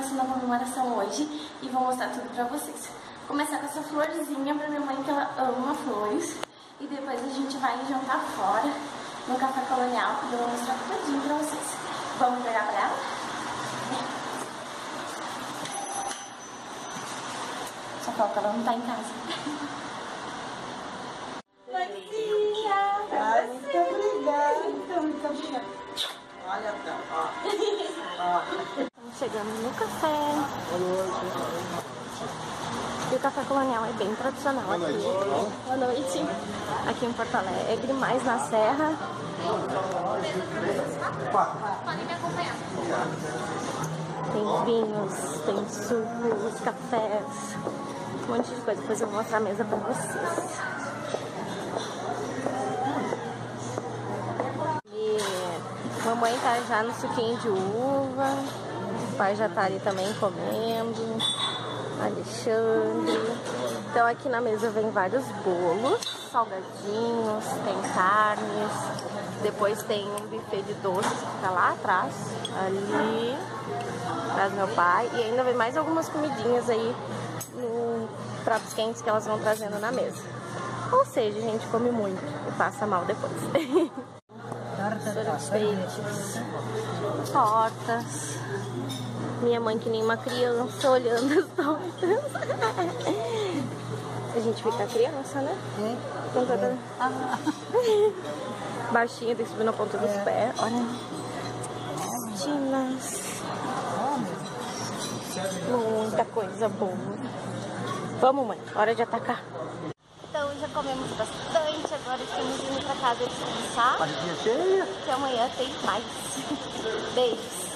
começando a comemoração hoje e vou mostrar tudo pra vocês. Vou começar com essa florzinha pra minha mãe, que ela ama flores. E depois a gente vai jantar fora, no Café Colonial, e eu vou mostrar tudinho pra vocês. Vamos pegar pra ela? Só falta ela não tá em casa. Ai, muito obrigada. Muito obrigada. Olha, ó. Estamos chegando no café. E o Café Colonial é bem tradicional aqui. Boa noite. Aqui em Porto Alegre, mais na Serra. Podem me acompanhar. Tem vinhos, tem sucos, cafés, um monte de coisa. Depois eu vou mostrar a mesa pra vocês. E mamãe tá já no suquinho de uva. O pai já tá ali também comendo. Alexandre. Então aqui na mesa vem vários bolos, salgadinhos, tem carnes. Depois tem um buffet de doces que fica lá atrás, ali, atrás do meu pai. E ainda vem mais algumas comidinhas aí no pratos quentes que elas vão trazendo na mesa. Ou seja, a gente come muito e passa mal depois. Sorvetes, tortas. Minha mãe que nem uma criança olhando as tortas. A gente fica criança, né? Baixinha, tem que subir na ponta dos pés. Olha. Tinas. Muita coisa boa. Vamos, mãe. Hora de atacar. Então já comemos bastante. Agora estamos indo pra casa descansar. Que amanhã tem mais. Beijos.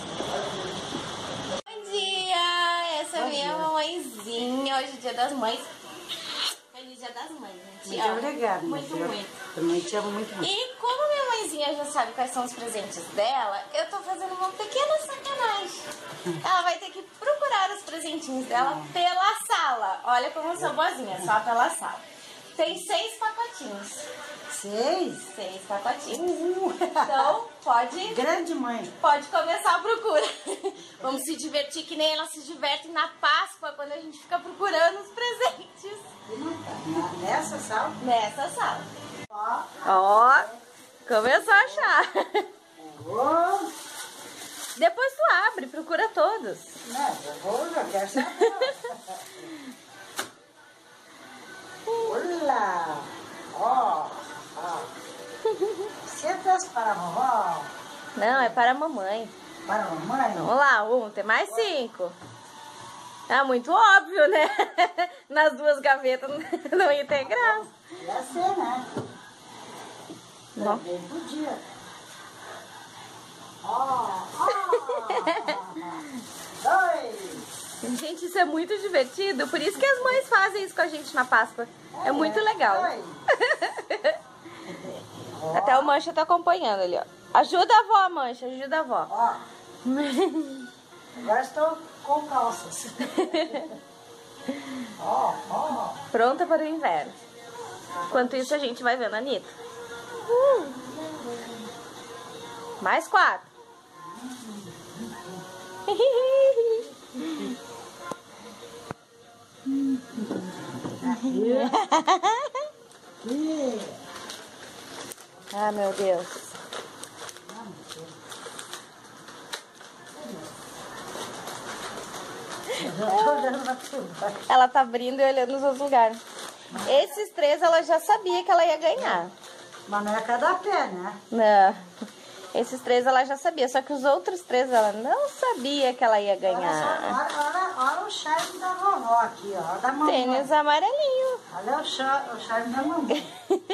Essa é minha mamãezinha. Hoje é Dia das Mães. Feliz Dia das Mães, gente. Muito obrigada. Muito. Também te amo muito. E como minha mãezinha já sabe quais são os presentes dela, eu tô fazendo uma pequena sacanagem. Ela vai ter que procurar os presentinhos dela pela sala. Olha como eu sou boazinha, só pela sala. Tem 6 pacotinhos. 6? 6 pacotinhos. Então, pode... Grande mãe. Pode começar a procura. Vamos se divertir que nem ela se diverte na Páscoa, quando a gente fica procurando os presentes. Nessa sala? Nessa sala. Ó, começou a achar. Depois tu abre, procura todos. Não, eu quero saber. Olá! Ó! Sentas para a vovó. Não, é para a mamãe. Para a mamãe? Vamos lá, tem mais 5. É muito óbvio, né? Nas duas gavetas não ia ter graça. Ia ser, né? Bom. Também podia. Dois! Gente, isso é muito divertido. Por isso que as mães fazem isso com a gente na Páscoa. É muito legal. Até o Mancha tá acompanhando ali, ó. Ajuda a avó, Mancha. Ajuda a avó. Ó. Agora estou com calças. Pronta para o inverno. Enquanto isso, a gente vai vendo a Anitta. Mais 4. Ah, meu Deus. Ela tá abrindo e olhando nos outros lugares. Esses 3 ela já sabia que ela ia ganhar. Mas não é cada pé, né? Não. Esses 3 ela já sabia, só que os outros 3 ela não sabia que ela ia ganhar. Olha o charme da vovó aqui, ó. Da mamãe. Tênis amarelinho. Olha o charme da mamãe.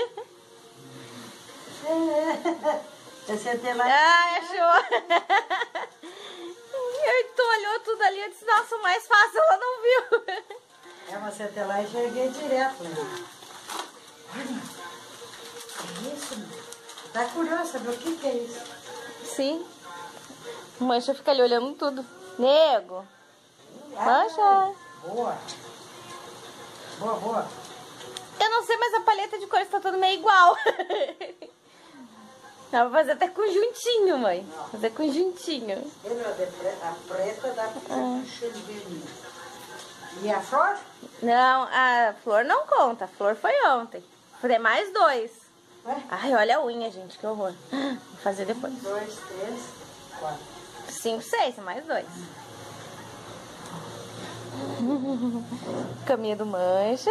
Eu sentei lá. Ah, achou. Tu olhou tudo ali e disse, nossa, o mais fácil ela não viu. Eu sentei lá e joguei direto. Olha, é isso, meu. Tá curioso saber o que é isso? Sim. Mancha fica ali olhando tudo. Nego. Mancha. Boa. Boa. Eu não sei, mas a paleta de cores tá tudo meio igual. Dá pra fazer até conjuntinho, mãe. Fazer conjuntinho. A preta dá pra fazer de vermelho. E a flor? Não, a flor não conta. A flor foi ontem. Vou fazer mais 2. Ué? Ai, olha a unha, gente. Que horror. Vou fazer depois. 1, 2, 3, 4. 5, 6, mais 2. Caminha do Mancha.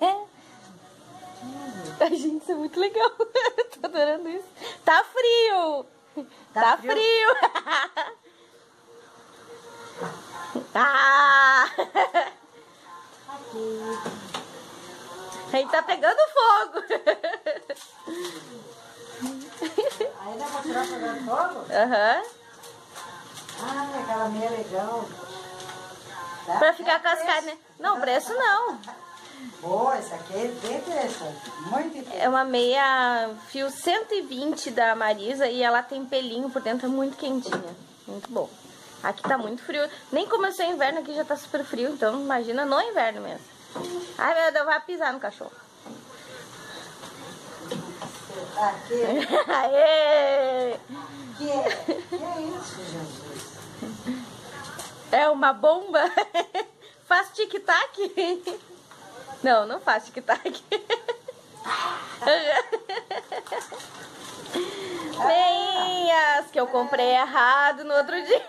Ai, gente, isso é muito legal. Tô adorando isso. Tá frio. Tá frio. Ah! Aí tá pegando fogo. Aí dá pra tirar pra fogo? Aham. Ah, aquela meia legal. Dá? Pra ficar com as carnes. Não, preço não. Boa, essa aqui é bem interessante. Muito interessante. É uma meia fio 120 da Marisa e ela tem pelinho por dentro, é muito quentinha. Muito bom. Aqui tá muito frio. Nem começou o inverno, aqui já tá super frio, então imagina no inverno mesmo. Ai, meu Deus, vai pisar no cachorro. Aqui. Aê! Que é isso, Jesus? É uma bomba? Faz tic-tac? Não, não faz tic-tac. Meinhas, que eu comprei errado no outro dia.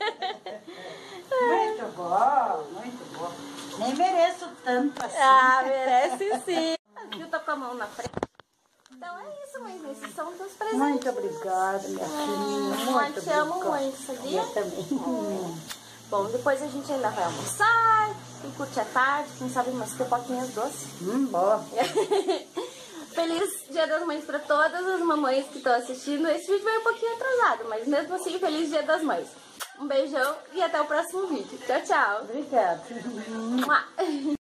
Muito bom, muito bom. Nem mereço tanto assim. Ah, merece sim. A Gil tá com a mão na frente. Então é isso, mãe. Esses são os presentes. Muito obrigada, minha filha. Muito te amo obrigada. muito, sabia? Eu também. Bom, depois a gente ainda vai almoçar e curtir a tarde. Quem sabe umas pipoquinhas doces. Boa. Feliz Dia das Mães para todas as mamães que estão assistindo. Esse vídeo veio um pouquinho atrasado, mas mesmo assim, feliz Dia das Mães. Um beijão e até o próximo vídeo. Tchau, tchau. Obrigada. Mua.